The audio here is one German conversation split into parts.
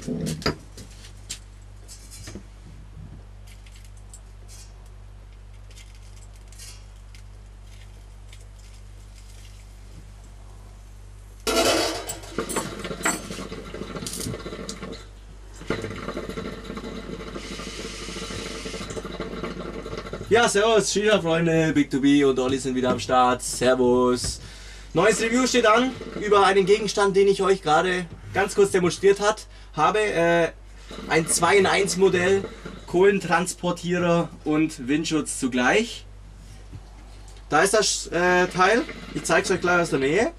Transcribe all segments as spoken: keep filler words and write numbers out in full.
Ja, servus, Shisha-Freunde, Big to Be und Olli sind wieder am Start. Servus. Neues Review steht an über einen Gegenstand, den ich euch gerade ganz kurz demonstriert hat, habe. Äh, ein zwei in eins Modell, Kohlentransportierer und Windschutz zugleich. Da ist das äh, Teil. Ich zeige es euch gleich aus der Nähe.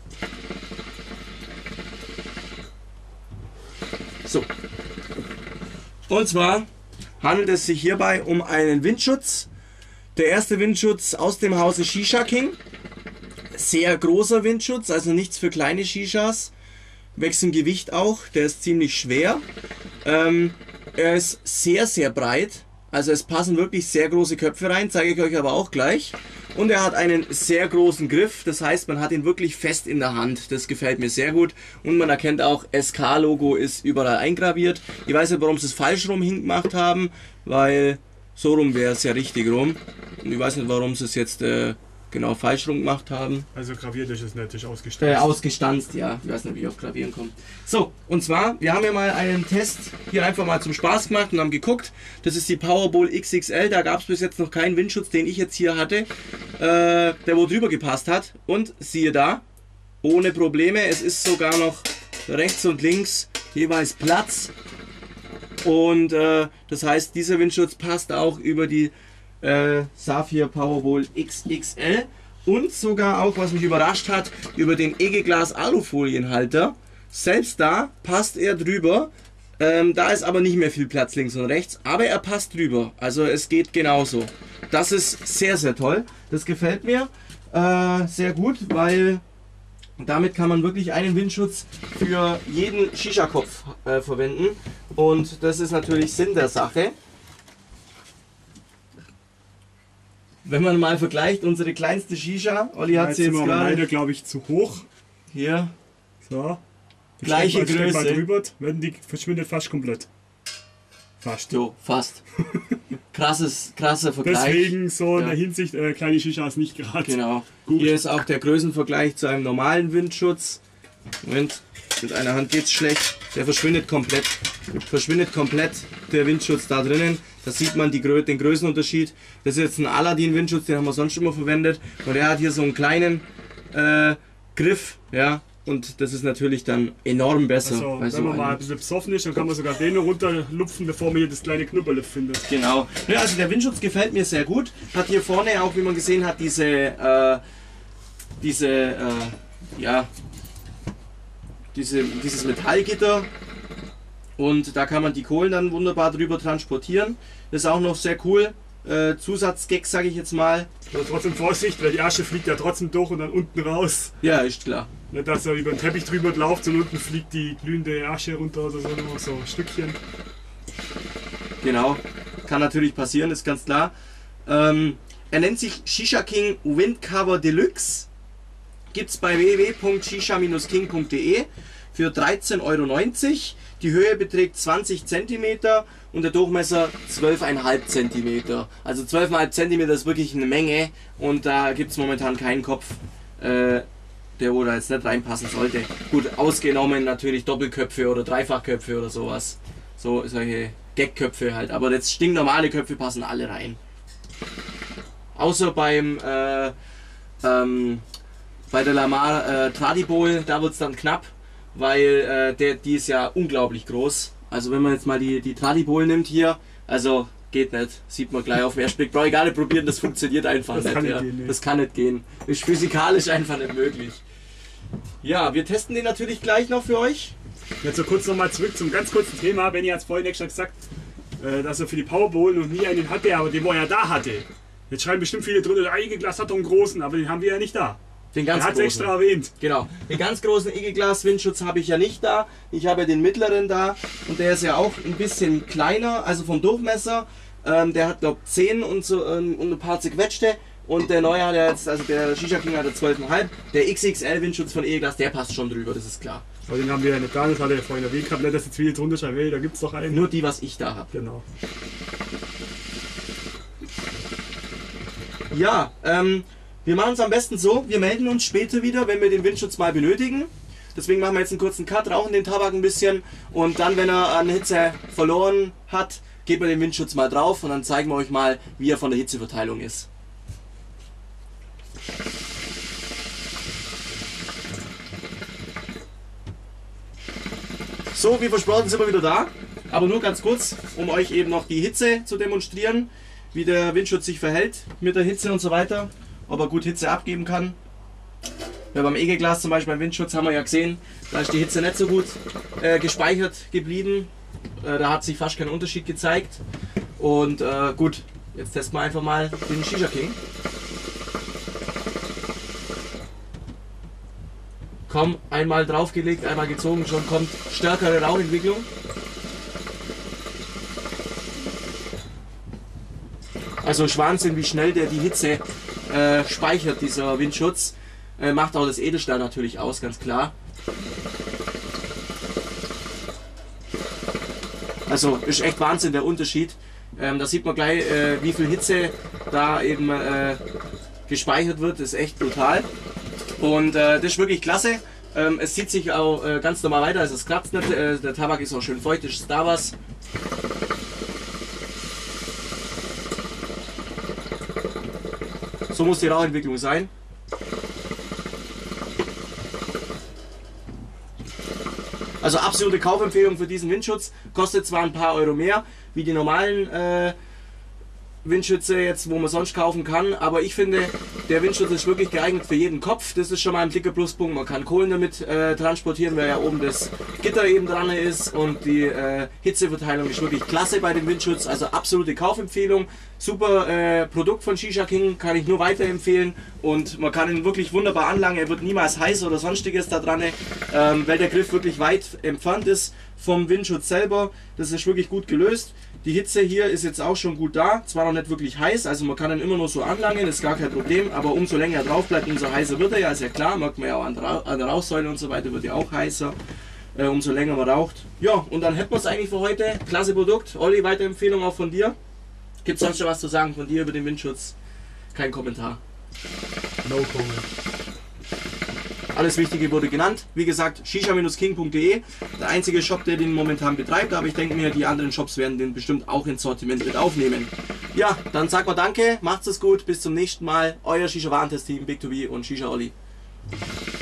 So. Und zwar handelt es sich hierbei um einen Windschutz. Der erste Windschutz aus dem Hause Shisha King. Sehr großer Windschutz, also nichts für kleine Shishas. Wächst im Gewicht auch, der ist ziemlich schwer. Ähm, er ist sehr, sehr breit. Also es passen wirklich sehr große Köpfe rein, zeige ich euch aber auch gleich. Und er hat einen sehr großen Griff, das heißt, man hat ihn wirklich fest in der Hand. Das gefällt mir sehr gut. Und man erkennt auch, S K-Logo ist überall eingraviert. Ich weiß nicht, warum sie es falsch rum hingemacht haben, weil so rum wäre es ja richtig rum. Und ich weiß nicht, warum sie es jetzt äh, genau falsch rum gemacht haben. Also graviert ist es natürlich ausgestanzt. Äh, ausgestanzt, ja. Ich weiß nicht, wie ich auf Gravieren komme. So, und zwar, wir haben ja mal einen Test hier einfach mal zum Spaß gemacht und haben geguckt. Das ist die Powerbowl X X L. Da gab es bis jetzt noch keinen Windschutz, den ich jetzt hier hatte, äh, der wo drüber gepasst hat. Und siehe da, ohne Probleme. Es ist sogar noch rechts und links jeweils Platz. Und äh, das heißt, dieser Windschutz passt auch über die äh, Saphir Powerbowl X X L und sogar auch, was mich überrascht hat, über den Egeglas Alufolienhalter. Selbst da passt er drüber. Ähm, da ist aber nicht mehr viel Platz links und rechts, aber er passt drüber. Also es geht genauso. Das ist sehr, sehr toll. Das gefällt mir äh, sehr gut, weil damit kann man wirklich einen Windschutz für jeden Shisha-Kopf äh, verwenden. Und das ist natürlich Sinn der Sache. Wenn man mal vergleicht, unsere kleinste Shisha, Olli hat sie jetzt gerade... leider, glaube ich, zu hoch. Hier. So. Gleiche Größe. Mal drüber, wenn die verschwindet fast komplett. Fast. So, fast. Krasses, krasser Vergleich. Deswegen so in ja. der Hinsicht, äh, kleine Shisha ist nicht gerade. Genau. Gut. Hier ist auch der Größenvergleich zu einem normalen Windschutz. Moment, mit einer Hand geht's schlecht. Der verschwindet komplett. Verschwindet komplett der Windschutz da drinnen. Da sieht man die, den Größenunterschied. Das ist jetzt ein Aladdin Windschutz, den haben wir sonst immer verwendet. Und der hat hier so einen kleinen äh, Griff, ja. Und das ist natürlich dann enorm besser. Also, wenn so man mal ein bisschen besoffen ist, dann kann man sogar den runterlupfen, bevor man hier das kleine Knüppel findet. Genau. Ja, also der Windschutz gefällt mir sehr gut. Hat hier vorne auch, wie man gesehen hat, diese, äh, diese, äh, ja, diese, dieses Metallgitter. Und da kann man die Kohlen dann wunderbar drüber transportieren. Das ist auch noch sehr cool. Äh, Zusatzgag, sage ich jetzt mal. Aber trotzdem Vorsicht, weil die Asche fliegt ja trotzdem durch und dann unten raus. Ja, ist klar. Nicht, dass er über den Teppich drüber läuft und unten fliegt die glühende Asche runter oder so, nur so ein Stückchen. Genau, kann natürlich passieren, ist ganz klar. Ähm, er nennt sich Shisha King Windcover Deluxe. Gibt es bei w w w punkt shisha king punkt de für dreizehn Euro neunzig. Die Höhe beträgt zwanzig Zentimeter und der Durchmesser zwölf Komma fünf Zentimeter. Also zwölf Komma fünf Zentimeter ist wirklich eine Menge und da gibt es momentan keinen Kopf, äh, der wo da jetzt nicht reinpassen sollte. Gut, ausgenommen natürlich Doppelköpfe oder Dreifachköpfe oder sowas. So solche Gagköpfe halt. Aber jetzt stinknormale Köpfe passen alle rein. Außer beim äh, ähm, bei der Lamar äh, Tradibowl, da wird es dann knapp, weil äh, der, die ist ja unglaublich groß. Also wenn man jetzt mal die, die Tradibowl nimmt hier, also geht nicht, sieht man gleich auf den ersten Blick. Brauche ich gar nicht probieren, das funktioniert einfach das nicht. Kann ja. nicht gehen, nee. Das kann nicht gehen. Ist physikalisch einfach nicht möglich. Ja, wir testen den natürlich gleich noch für euch. Jetzt so kurz nochmal zurück zum ganz kurzen Thema. Benny hat es vorhin extra gesagt, äh, dass er für die Powerbowl noch nie einen hatte, aber den, wo er da hatte. Jetzt schreiben bestimmt viele drin, der Egeglas hat doch einen großen, aber den haben wir ja nicht da. Den ganz er hat es großen. extra erwähnt. Genau. Den ganz großen Egeglas Windschutz habe ich ja nicht da. Ich habe ja den mittleren da und der ist ja auch ein bisschen kleiner, also vom Durchmesser. Ähm, der hat glaube ich zehn und, so, ähm, und ein paar zerquetschte. Und der neue hat ja jetzt, also der Shisha King hat zwölf Komma fünf. Der X X L Windschutz von Egeglas, der passt schon drüber, das ist klar. Aber den haben wir ja nicht da, das hat er ja vorhin erwähnt gehabt, nicht, dass jetzt viele drunter schreiben, hey, da gibt es doch einen. Nur die, was ich da habe. Genau. Ja, ähm, wir machen es am besten so, wir melden uns später wieder, wenn wir den Windschutz mal benötigen. Deswegen machen wir jetzt einen kurzen Cut, rauchen den Tabak ein bisschen und dann, wenn er an Hitze verloren hat, geben wir den Windschutz mal drauf und dann zeigen wir euch mal, wie er von der Hitzeverteilung ist. So, wie versprochen sind wir wieder da, aber nur ganz kurz, um euch eben noch die Hitze zu demonstrieren, wie der Windschutz sich verhält mit der Hitze und so weiter, ob er gut Hitze abgeben kann. Ja, beim Egelglas zum Beispiel, beim Windschutz haben wir ja gesehen, da ist die Hitze nicht so gut äh, gespeichert geblieben, äh, da hat sich fast kein Unterschied gezeigt und äh, gut, jetzt testen wir einfach mal den Shisha King. Komm, einmal draufgelegt, einmal gezogen, schon kommt stärkere Rauchentwicklung. Also Wahnsinn, wie schnell der die Hitze äh, speichert, dieser Windschutz. Äh, macht auch das Edelstahl natürlich aus, ganz klar. Also ist echt Wahnsinn der Unterschied. Ähm, da sieht man gleich, äh, wie viel Hitze da eben äh, gespeichert wird. Das ist echt brutal. Und äh, das ist wirklich klasse. Ähm, es zieht sich auch äh, ganz normal weiter, also es kratzt nicht. Äh, der Tabak ist auch schön feucht, ist da was. So muss die Rauchentwicklung sein. Also absolute Kaufempfehlung für diesen Windschutz. Kostet zwar ein paar Euro mehr wie die normalen äh, Windschütze jetzt, wo man sonst kaufen kann, aber ich finde, der Windschutz ist wirklich geeignet für jeden Kopf. Das ist schon mal ein dicker Pluspunkt. Man kann Kohlen damit äh, transportieren, weil ja oben das Gitter eben dran ist und die äh, Hitzeverteilung ist wirklich klasse bei dem Windschutz. Also absolute Kaufempfehlung. Super äh, Produkt von Shisha King, kann ich nur weiterempfehlen und man kann ihn wirklich wunderbar anlangen. Er wird niemals heiß oder sonstiges da dran, ähm, weil der Griff wirklich weit entfernt ist vom Windschutz selber. Das ist wirklich gut gelöst. Die Hitze hier ist jetzt auch schon gut da, zwar noch nicht wirklich heiß, also man kann ihn immer nur so anlangen, ist gar kein Problem, aber umso länger er drauf bleibt, umso heißer wird er ja, ist ja klar, merkt man ja auch an der, Ra an der Rauchsäule und so weiter, wird ja auch heißer, äh, umso länger man raucht. Ja, und dann hätten wir es eigentlich für heute, klasse Produkt. Olli, Weiterempfehlung auch von dir. Gibt es sonst schon was zu sagen von dir über den Windschutz? Kein Kommentar. No comment. Alles Wichtige wurde genannt. Wie gesagt, shisha king punkt de, der einzige Shop, der den momentan betreibt, aber ich denke mir, die anderen Shops werden den bestimmt auch ins Sortiment mit aufnehmen. Ja, dann sagt mal danke, macht's es gut, bis zum nächsten Mal. Euer Shisha Warentest Team, Big to Be und Shisha Olli.